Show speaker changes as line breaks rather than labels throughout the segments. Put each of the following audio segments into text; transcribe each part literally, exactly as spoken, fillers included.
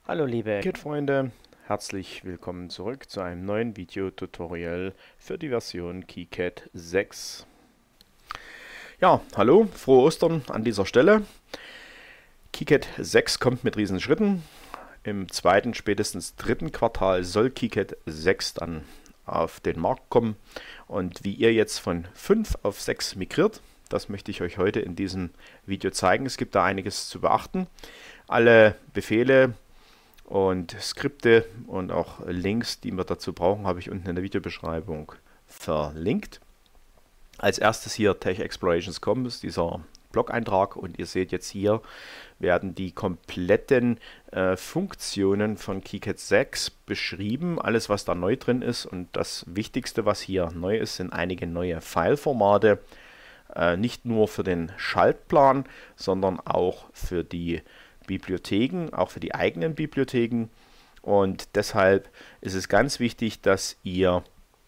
Hallo liebe KiCad-Freunde, herzlich willkommen zurück zu einem neuen Videotutorial für die Version KiCad sechs. Ja, hallo, frohe Ostern an dieser Stelle. KiCad sechs kommt mit riesen Schritten. Im zweiten, spätestens dritten Quartal soll KiCad sechs dann auf den Markt kommen. Und wie ihr jetzt von fünf auf sechs migriert, das möchte ich euch heute in diesem Video zeigen. Es gibt da einiges zu beachten. Alle Befehle und Skripte und auch Links, die wir dazu brauchen, habe ich unten in der Videobeschreibung verlinkt. Als erstes hier Tech Explorations Punkt com ist dieser Blog-Eintrag und ihr seht jetzt hier werden die kompletten äh, Funktionen von KiCad sechs beschrieben, alles was da neu drin ist, und das Wichtigste, was hier neu ist, sind einige neue Fileformate, äh, nicht nur für den Schaltplan, sondern auch für die Bibliotheken, auch für die eigenen Bibliotheken, und deshalb ist es ganz wichtig, dass ihr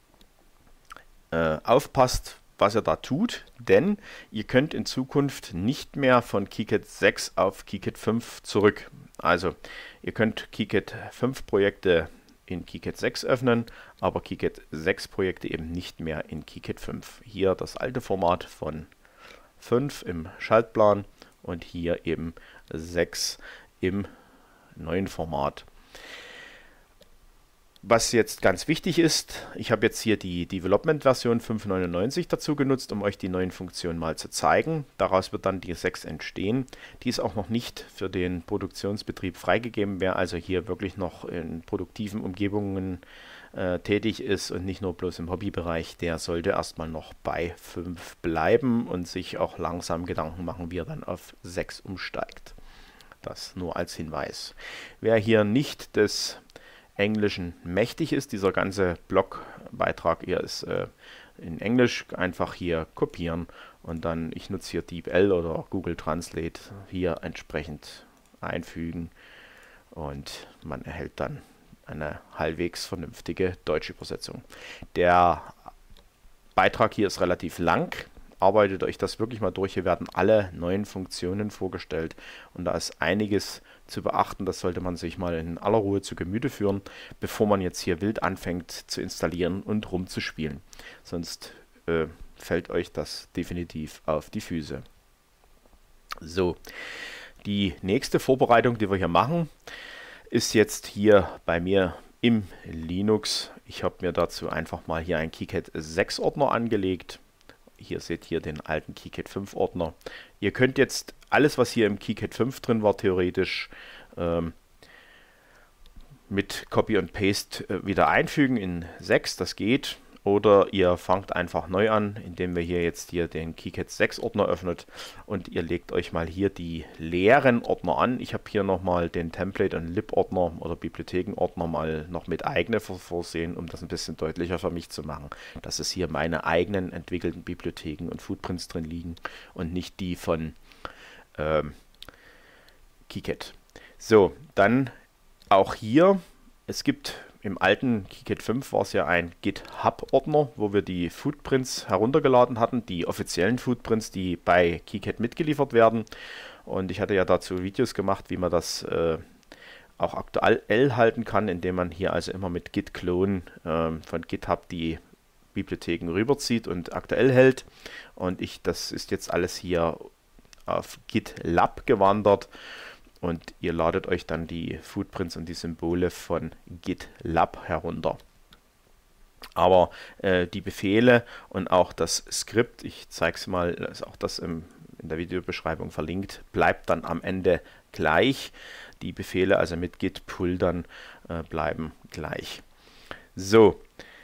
äh, aufpasst, was ihr da tut, denn ihr könnt in Zukunft nicht mehr von KiCad sechs auf KiCad fünf zurück. Also ihr könnt KiCad fünf Projekte in KiCad sechs öffnen, aber KiCad sechs Projekte eben nicht mehr in KiCad fünf. Hier das alte Format von fünf im Schaltplan und hier eben sechs im neuen Format. Was jetzt ganz wichtig ist, ich habe jetzt hier die Development-Version fünf Punkt neunundneunzig dazu genutzt, um euch die neuen Funktionen mal zu zeigen. Daraus wird dann die sechs entstehen. Die ist auch noch nicht für den Produktionsbetrieb freigegeben. Wer also hier wirklich noch in produktiven Umgebungen äh, tätig ist und nicht nur bloß im Hobbybereich, der sollte erstmal noch bei fünf bleiben und sich auch langsam Gedanken machen, wie er dann auf sechs umsteigt. Das nur als Hinweis. Wer hier nicht des Englischen mächtig ist, dieser ganze Blogbeitrag hier ist äh, in Englisch, einfach hier kopieren und dann, ich nutze hier DeepL oder Google Translate, hier entsprechend einfügen und man erhält dann eine halbwegs vernünftige deutsche Übersetzung. Der Beitrag hier ist relativ lang. Arbeitet euch das wirklich mal durch. Hier werden alle neuen Funktionen vorgestellt und da ist einiges zu beachten. Das sollte man sich mal in aller Ruhe zu Gemüte führen, bevor man jetzt hier wild anfängt zu installieren und rumzuspielen. Sonst äh, fällt euch das definitiv auf die Füße. So, die nächste Vorbereitung, die wir hier machen, ist jetzt hier bei mir im Linux. Ich habe mir dazu einfach mal hier einen KiCad sechs Ordner angelegt. Hier seht ihr den alten KiCad fünf Ordner. Ihr könnt jetzt alles, was hier im KiCad fünf drin war, theoretisch ähm, mit Copy und Paste äh, wieder einfügen in sechs. Das geht. Oder ihr fangt einfach neu an, indem wir hier jetzt hier den KiCad sechs Ordner öffnet und ihr legt euch mal hier die leeren Ordner an. Ich habe hier nochmal den Template- und Lib-Ordner oder Bibliotheken-Ordner mal noch mit eigene vorsehen, um das ein bisschen deutlicher für mich zu machen, dass es hier meine eigenen entwickelten Bibliotheken und Footprints drin liegen und nicht die von ähm, KiCad. So, dann auch hier, es gibt im alten KiCad fünf war es ja ein GitHub-Ordner, wo wir die Footprints heruntergeladen hatten, die offiziellen Footprints, die bei KiCad mitgeliefert werden. Und ich hatte ja dazu Videos gemacht, wie man das äh, auch aktuell halten kann, indem man hier also immer mit Git-Clone äh, von GitHub die Bibliotheken rüberzieht und aktuell hält. Und ich, das ist jetzt alles hier auf GitLab gewandert. Und ihr ladet euch dann die Footprints und die Symbole von GitLab herunter. Aber äh, die Befehle und auch das Skript, ich zeige es mal, ist auch das im, in der Videobeschreibung verlinkt, bleibt dann am Ende gleich. Die Befehle also mit git pull dann äh, bleiben gleich. So,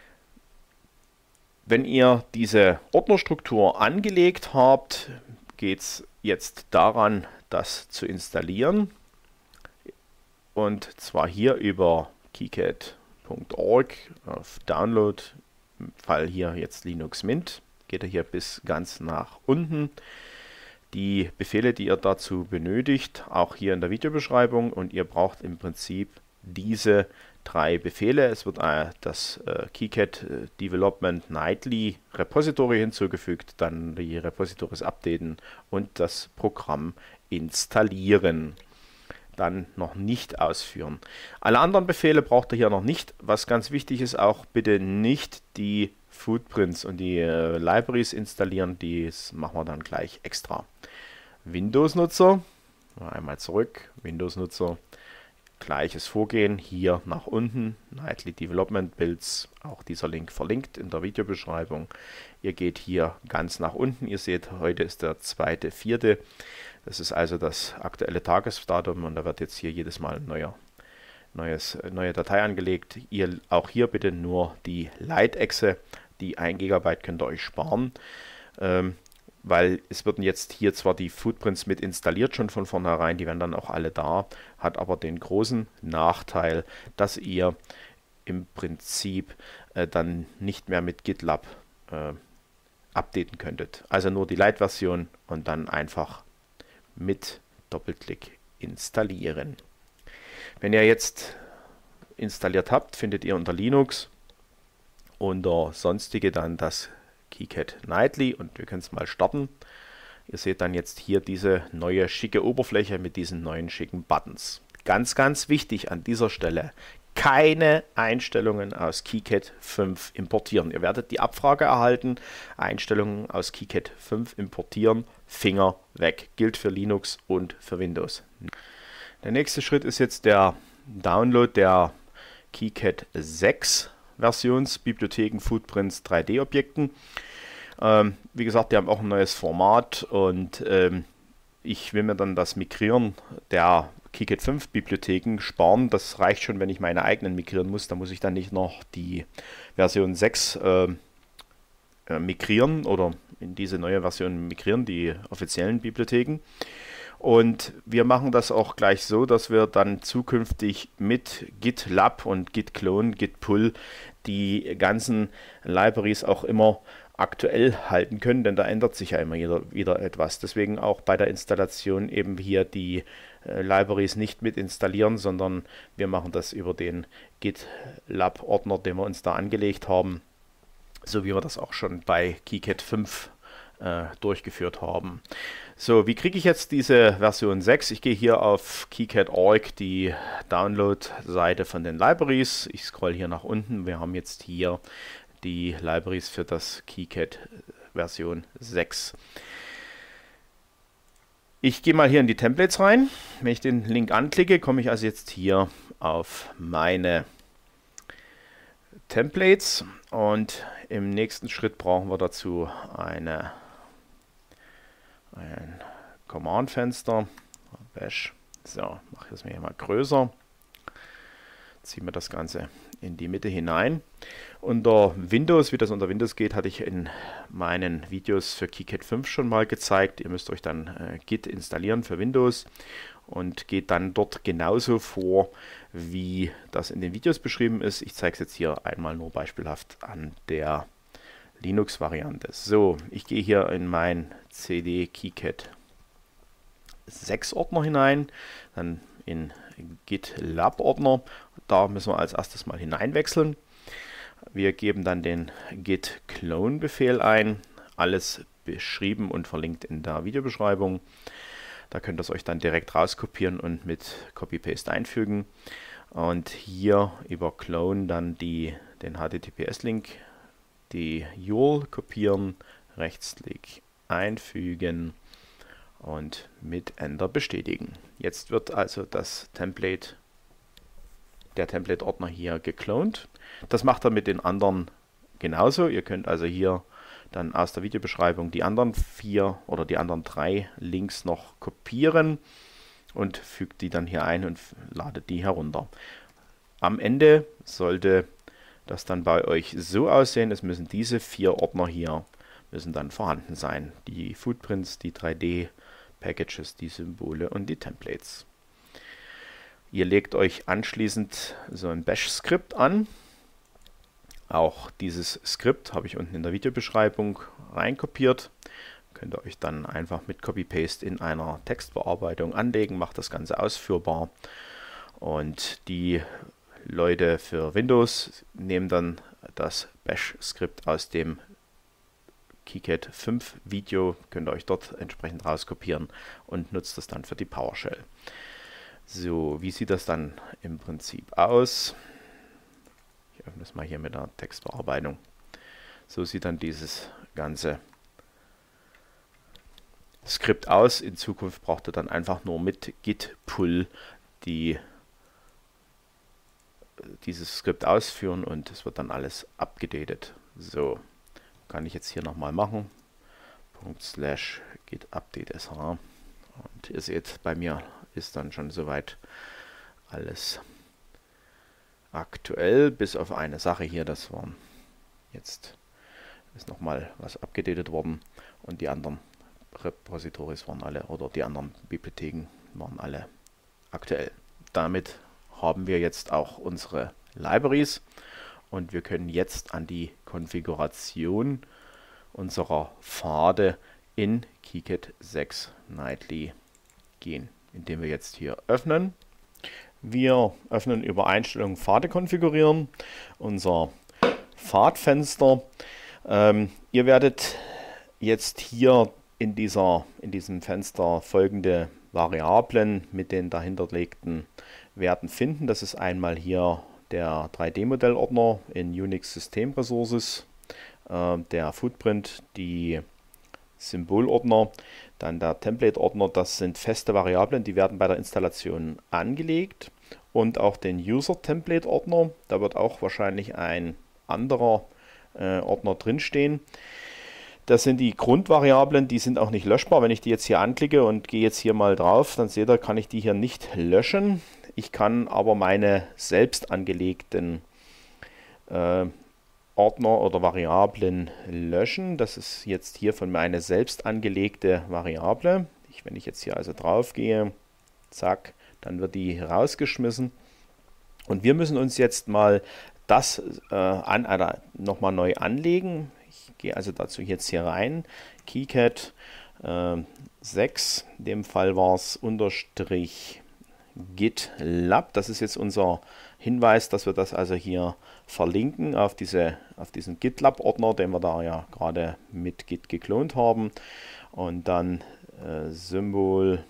wenn ihr diese Ordnerstruktur angelegt habt, geht es jetzt daran, das zu installieren, und zwar hier über KiCad Punkt org auf Download, im Fall hier jetzt Linux Mint, geht er hier bis ganz nach unten. Die Befehle, die ihr dazu benötigt, auch hier in der Videobeschreibung, und ihr braucht im Prinzip diese drei Befehle. Es wird äh, das äh, KiCad äh, Development Nightly Repository hinzugefügt, dann die Repositories updaten und das Programm installieren. dann noch nicht ausführen. Alle anderen Befehle braucht ihr hier noch nicht. Was ganz wichtig ist, auch bitte nicht die Footprints und die äh, Libraries installieren, das machen wir dann gleich extra. Windows-Nutzer, einmal zurück, Windows-Nutzer, gleiches Vorgehen, hier nach unten, Nightly Development Builds, auch dieser Link verlinkt in der Videobeschreibung. Ihr geht hier ganz nach unten, ihr seht, heute ist der zweite vierte. Das ist also das aktuelle Tagesdatum und da wird jetzt hier jedes Mal ein neuer, neues, neue Datei angelegt. Ihr auch hier bitte nur die Leitexe, die ein Gigabyte könnt ihr euch sparen. Ähm, weil es würden jetzt hier zwar die Footprints mit installiert schon von vornherein, die werden dann auch alle da, hat aber den großen Nachteil, dass ihr im Prinzip äh, dann nicht mehr mit GitLab äh, updaten könntet. Also nur die Lite-Version und dann einfach mit Doppelklick installieren. Wenn ihr jetzt installiert habt, findet ihr unter Linux unter Sonstige dann das KiCad Nightly und wir können es mal starten. Ihr seht dann jetzt hier diese neue schicke Oberfläche mit diesen neuen schicken Buttons. Ganz, ganz wichtig an dieser Stelle, keine Einstellungen aus KiCad fünf importieren. Ihr werdet die Abfrage erhalten, Einstellungen aus KiCad fünf importieren, Finger weg. Gilt für Linux und für Windows. Der nächste Schritt ist jetzt der Download der KiCad sechs Versionsbibliotheken Footprints drei D Objekten. Ähm, wie gesagt, die haben auch ein neues Format und ähm, ich will mir dann das Migrieren der KiCad fünf Bibliotheken sparen. Das reicht schon, wenn ich meine eigenen migrieren muss. Da muss ich dann nicht noch die Version sechs äh, äh, migrieren oder in diese neue Version migrieren, die offiziellen Bibliotheken. Und wir machen das auch gleich so, dass wir dann zukünftig mit GitLab und Git Clone, Git Pull die ganzen Libraries auch immer aktuell halten können, denn da ändert sich ja immer wieder, wieder etwas. Deswegen auch bei der Installation eben hier die äh, Libraries nicht mit installieren, sondern wir machen das über den GitLab-Ordner, den wir uns da angelegt haben, so wie wir das auch schon bei KiCad fünf äh, durchgeführt haben. So, wie kriege ich jetzt diese Version sechs? Ich gehe hier auf KiCad Punkt org, die Download-Seite von den Libraries. Ich scroll hier nach unten. Wir haben jetzt hier die Libraries für das KiCad Version sechs. Ich gehe mal hier in die Templates rein. Wenn ich den Link anklicke, komme ich also jetzt hier auf meine Templates und im nächsten Schritt brauchen wir dazu eine ein Command-Fenster, Bash. So, mache ich das mir hier mal größer. Ziehen wir das Ganze in die Mitte hinein. Unter Windows, wie das unter Windows geht, hatte ich in meinen Videos für KiCad fünf schon mal gezeigt. Ihr müsst euch dann äh, Git installieren für Windows und geht dann dort genauso vor, wie das in den Videos beschrieben ist. Ich zeige es jetzt hier einmal nur beispielhaft an der Linux-Variante. So, ich gehe hier in mein C D KiCad sechs Ordner hinein, dann in GitLab Ordner. Da müssen wir als erstes mal hineinwechseln. Wir geben dann den Git Clone Befehl ein. Alles beschrieben und verlinkt in der Videobeschreibung. Da könnt ihr es euch dann direkt rauskopieren und mit Copy-Paste einfügen. Und hier über Clone dann die, den H T T P S-Link, die U R L kopieren, Rechtsklick einfügen und mit Enter bestätigen. Jetzt wird also das Template, der Template-Ordner hier geklont. Das macht er mit den anderen genauso. Ihr könnt also hier dann aus der Videobeschreibung die anderen vier oder die anderen drei Links noch kopieren und fügt die dann hier ein und ladet die herunter. Am Ende sollte das dann bei euch so aussehen, es müssen diese vier Ordner hier müssen dann vorhanden sein. Die Footprints, die drei D Packages, die Symbole und die Templates. Ihr legt euch anschließend so ein Bash-Skript an. Auch dieses Skript habe ich unten in der Videobeschreibung reinkopiert. Könnt ihr euch dann einfach mit Copy-Paste in einer Textbearbeitung anlegen, macht das Ganze ausführbar. Und die Leute für Windows nehmen dann das Bash-Skript aus dem KiCad fünf Video, könnt ihr euch dort entsprechend rauskopieren und nutzt es dann für die PowerShell. So, wie sieht das dann im Prinzip aus? Ich öffne es mal hier mit der Textbearbeitung. So sieht dann dieses ganze Skript aus. In Zukunft braucht ihr dann einfach nur mit git pull die, dieses Skript ausführen und es wird dann alles abgedatet. So, kann ich jetzt hier nochmal machen. Slash git update sh. Und ihr seht, bei mir ist dann schon soweit alles aktuell, bis auf eine Sache hier, das waren jetzt ist nochmal was abgedatet worden und die anderen Repositories waren alle, oder die anderen Bibliotheken waren alle aktuell. Damit haben wir jetzt auch unsere Libraries und wir können jetzt an die Konfiguration unserer Pfade in KiCad sechs Nightly gehen, indem wir jetzt hier öffnen. Wir öffnen über Einstellungen Pfade konfigurieren, unser Pfadfenster. Ähm, ihr werdet jetzt hier in, dieser, in diesem Fenster folgende Variablen mit den dahinterlegten Werten finden. Das ist einmal hier der drei D-Modellordner in Unix System Resources, äh, der Footprint, die Symbolordner, dann der Template-Ordner. Das sind feste Variablen, die werden bei der Installation angelegt, und auch den User-Template-Ordner. Da wird auch wahrscheinlich ein anderer äh, Ordner drinstehen. Das sind die Grundvariablen, die sind auch nicht löschbar. Wenn ich die jetzt hier anklicke und gehe jetzt hier mal drauf, dann seht ihr, kann ich die hier nicht löschen. Ich kann aber meine selbst angelegten äh, Ordner oder Variablen löschen. Das ist jetzt hier von meiner selbst angelegte Variable. Ich, wenn ich jetzt hier also drauf gehe, zack, dann wird die rausgeschmissen. Und wir müssen uns jetzt mal das äh, an, äh, nochmal neu anlegen. Ich gehe also dazu jetzt hier rein. KiCad äh, sechs, in dem Fall war es unterstrich GitLab. Das ist jetzt unser Hinweis, dass wir das also hier verlinken auf, diese, auf diesen GitLab-Ordner, den wir da ja gerade mit Git geklont haben. Und dann äh, Symbol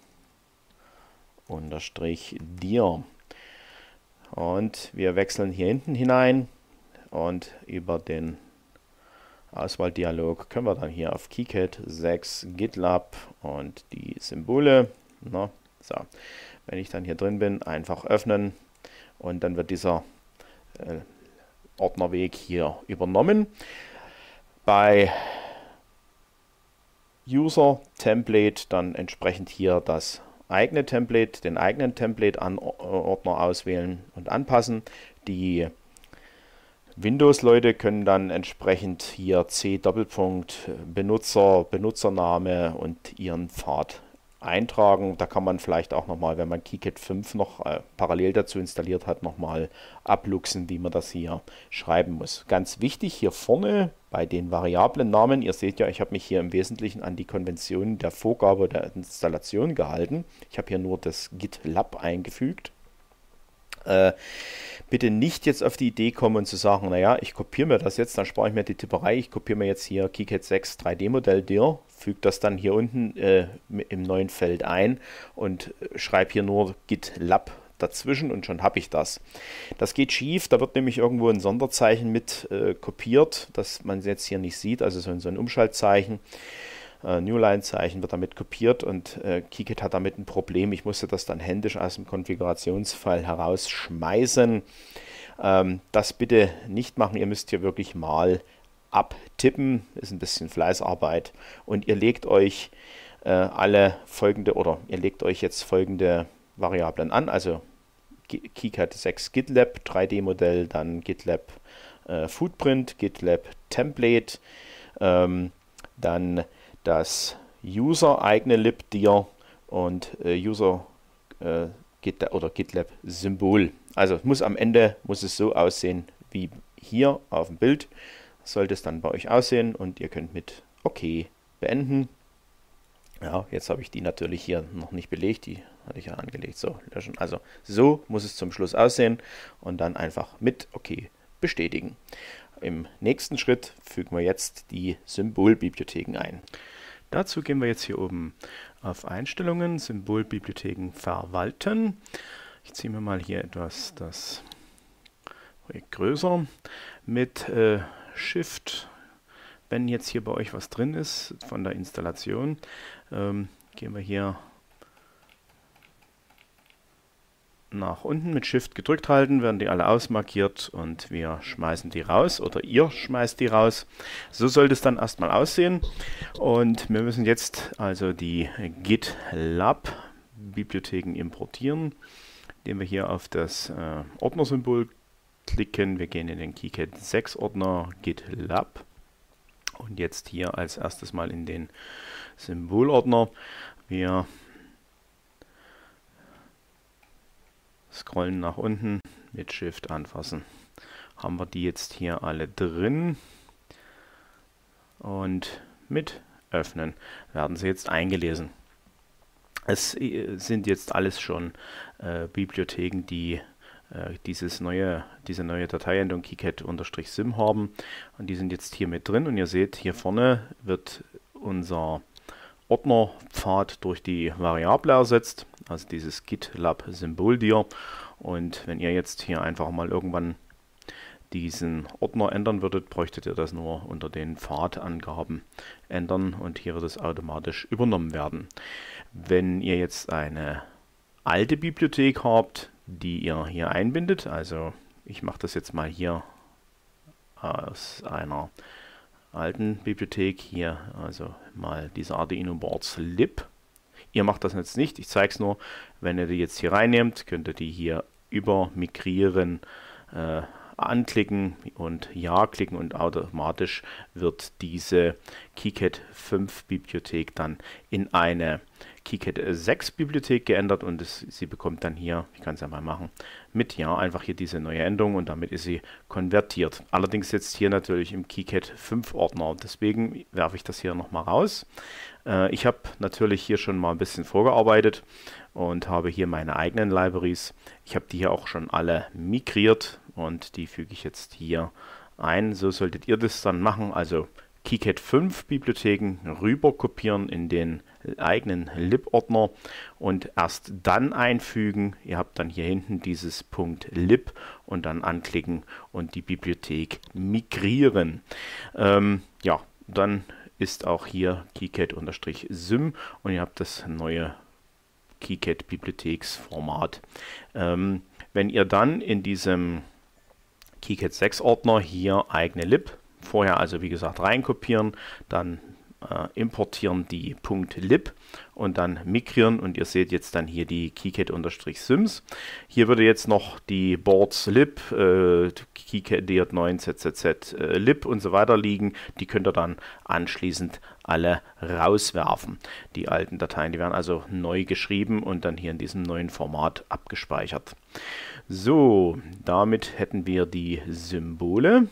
unterstrich dir. Und wir wechseln hier hinten hinein und über den Auswahldialog können wir dann hier auf KiCad sechs GitLab und die Symbole. Na, so. Wenn ich dann hier drin bin, einfach öffnen und dann wird dieser äh, Ordnerweg hier übernommen. Bei User Template dann entsprechend hier das eigene Template, den eigenen Template-Ordner auswählen und anpassen. Die Windows-Leute können dann entsprechend hier C Doppelpunkt Benutzer, Benutzername und ihren Pfad eintragen. Da kann man vielleicht auch nochmal, wenn man KiCad fünf noch äh, parallel dazu installiert hat, nochmal abluchsen, wie man das hier schreiben muss. Ganz wichtig hier vorne bei den Variablennamen, ihr seht ja, ich habe mich hier im Wesentlichen an die Konventionen der Vorgabe der Installation gehalten. Ich habe hier nur das GitLab eingefügt. Äh, bitte nicht jetzt auf die Idee kommen und zu sagen, naja, ich kopiere mir das jetzt, dann spare ich mir die Tipperei, ich kopiere mir jetzt hier KiCad sechs drei D-Modell dir, füge das dann hier unten äh, im neuen Feld ein und schreibe hier nur GitLab dazwischen und schon habe ich das. Das geht schief, da wird nämlich irgendwo ein Sonderzeichen mit äh, kopiert, das man jetzt hier nicht sieht, also so, so ein Umschaltzeichen. Uh, Newline-Zeichen wird damit kopiert und äh, KiCad hat damit ein Problem. Ich musste das dann händisch aus dem Konfigurationsfall herausschmeißen. Ähm, das bitte nicht machen. Ihr müsst hier wirklich mal abtippen. Ist ein bisschen Fleißarbeit. Und ihr legt euch äh, alle folgende oder ihr legt euch jetzt folgende Variablen an. Also KiCad sechs GitLab drei D-Modell, dann GitLab äh, Footprint, GitLab Template, ähm, dann das User eigene libdir und äh, User äh, Git oder GitLab Symbol. Also muss am Ende muss es so aussehen wie hier auf dem Bild. Sollte es dann bei euch aussehen und ihr könnt mit OK beenden. Ja, jetzt habe ich die natürlich hier noch nicht belegt, die hatte ich ja angelegt. So, löschen. Also so muss es zum Schluss aussehen und dann einfach mit OK bestätigen. Im nächsten Schritt fügen wir jetzt die Symbolbibliotheken ein. Dazu gehen wir jetzt hier oben auf Einstellungen, Symbolbibliotheken verwalten. Ich ziehe mir mal hier etwas das Projekt größer mit äh, Shift. Wenn jetzt hier bei euch was drin ist von der Installation, ähm, gehen wir hier nach unten mit Shift gedrückt halten, werden die alle ausmarkiert und wir schmeißen die raus oder ihr schmeißt die raus. So sollte es dann erstmal aussehen und wir müssen jetzt also die GitLab Bibliotheken importieren, indem wir hier auf das äh, Ordnersymbol klicken. Wir gehen in den KiCad sechs Ordner GitLab und jetzt hier als erstes mal in den Symbolordner. Wir scrollen nach unten, mit Shift anfassen. Haben wir die jetzt hier alle drin und mit Öffnen werden sie jetzt eingelesen. Es sind jetzt alles schon äh, Bibliotheken, die äh, dieses neue, diese neue Dateiendung KiCad-Sim haben und die sind jetzt hier mit drin und ihr seht, hier vorne wird unser Ordnerpfad durch die Variable ersetzt, also dieses GitLab-Symbol dir. Und wenn ihr jetzt hier einfach mal irgendwann diesen Ordner ändern würdet, bräuchtet ihr das nur unter den Pfadangaben ändern und hier wird es automatisch übernommen werden. Wenn ihr jetzt eine alte Bibliothek habt, die ihr hier einbindet, also ich mache das jetzt mal hier aus einer alten Bibliothek hier, also mal diese Arduino Boards Lib. Ihr macht das jetzt nicht, ich zeige es nur. Wenn ihr die jetzt hier reinnehmt, könnt ihr die hier über Migrieren äh, anklicken und Ja klicken und automatisch wird diese KiCad fünf Bibliothek dann in eine KiCad sechs Bibliothek geändert und es, sie bekommt dann hier, ich kann es ja mal machen, mit Ja einfach hier diese neue Endung und damit ist sie konvertiert. Allerdings jetzt hier natürlich im KiCad fünf Ordner, deswegen werfe ich das hier nochmal raus. Äh, ich habe natürlich hier schon mal ein bisschen vorgearbeitet und habe hier meine eigenen Libraries. Ich habe die hier auch schon alle migriert und die füge ich jetzt hier ein. So solltet ihr das dann machen, also KiCad fünf Bibliotheken rüber kopieren in den eigenen Lib-Ordner und erst dann einfügen. Ihr habt dann hier hinten dieses Punkt Lib und dann anklicken und die Bibliothek migrieren. Ähm, ja, dann ist auch hier KiCad-Sym und ihr habt das neue KiCad-Bibliotheksformat. Ähm, wenn ihr dann in diesem KiCad sechs Ordner hier eigene Lib, vorher also wie gesagt reinkopieren, dann äh, importieren die .lib und dann migrieren und ihr seht jetzt dann hier die KiCad-Syms. Hier würde jetzt noch die Boards Lib, äh, KiCad D J neun, Z Z Z äh, Lib und so weiter liegen. Die könnt ihr dann anschließend alle rauswerfen. Die alten Dateien, die werden also neu geschrieben und dann hier in diesem neuen Format abgespeichert. So, damit hätten wir die Symbole.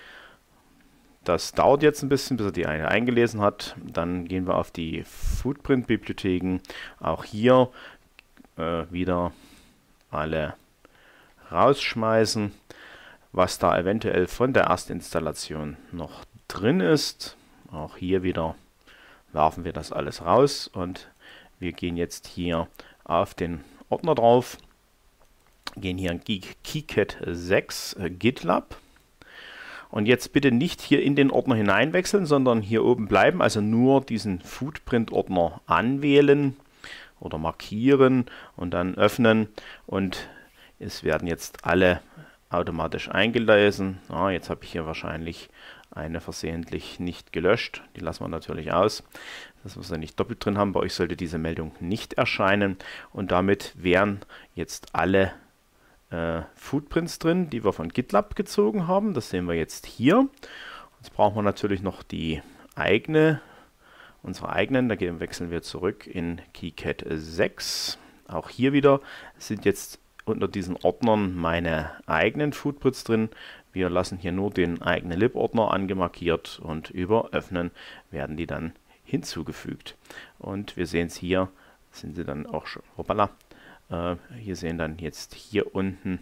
Das dauert jetzt ein bisschen, bis er die eine eingelesen hat. Dann gehen wir auf die Footprint-Bibliotheken. Auch hier äh, wieder alle rausschmeißen. Was da eventuell von der Erstinstallation noch drin ist, auch hier wieder werfen wir das alles raus und wir gehen jetzt hier auf den Ordner drauf, gehen hier in KiCad sechs äh, GitLab. Und jetzt bitte nicht hier in den Ordner hineinwechseln, sondern hier oben bleiben, also nur diesen Footprint-Ordner anwählen oder markieren und dann öffnen und es werden jetzt alle automatisch eingelesen. Ah, jetzt habe ich hier wahrscheinlich eine versehentlich nicht gelöscht, die lassen wir natürlich aus, dass wir sie nicht doppelt drin haben. Bei euch sollte diese Meldung nicht erscheinen und damit wären jetzt alle Äh, Footprints drin, die wir von GitLab gezogen haben. Das sehen wir jetzt hier. Jetzt brauchen wir natürlich noch die eigene, unsere eigenen. Da gehen, wechseln wir zurück in KiCad sechs. Auch hier wieder sind jetzt unter diesen Ordnern meine eigenen Footprints drin. Wir lassen hier nur den eigenen Lib-Ordner angemarkiert und über Öffnen werden die dann hinzugefügt. Und wir sehen es hier, sind sie dann auch schon. Hoppala. Uh, hier sehen dann jetzt hier unten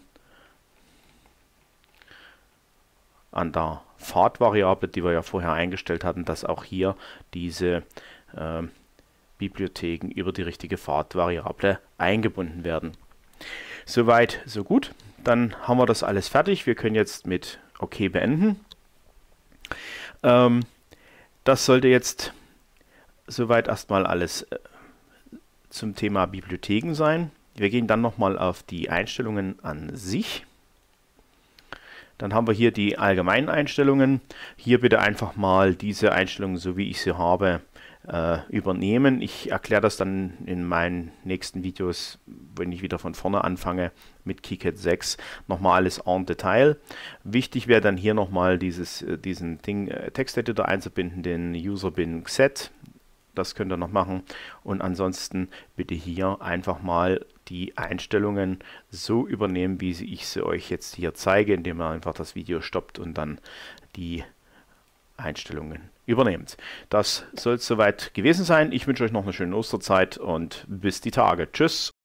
an der Pfadvariable, die wir ja vorher eingestellt hatten, dass auch hier diese äh, Bibliotheken über die richtige Pfadvariable eingebunden werden. Soweit, so gut. Dann haben wir das alles fertig. Wir können jetzt mit OK beenden. Ähm, das sollte jetzt soweit erstmal alles äh, zum Thema Bibliotheken sein. Wir gehen dann nochmal auf die Einstellungen an sich. Dann haben wir hier die allgemeinen Einstellungen. Hier bitte einfach mal diese Einstellungen, so wie ich sie habe, äh, übernehmen. Ich erkläre das dann in meinen nächsten Videos, wenn ich wieder von vorne anfange mit KiCad sechs, nochmal alles en Detail. Wichtig wäre dann hier nochmal dieses, diesen Ding, äh, Texteditor einzubinden, den User-Bin Xed. Das könnt ihr noch machen. Und ansonsten bitte hier einfach mal die Einstellungen so übernehmen, wie ich sie euch jetzt hier zeige, indem ihr einfach das Video stoppt und dann die Einstellungen übernehmt. Das soll es soweit gewesen sein. Ich wünsche euch noch eine schöne Osterzeit und bis die Tage. Tschüss!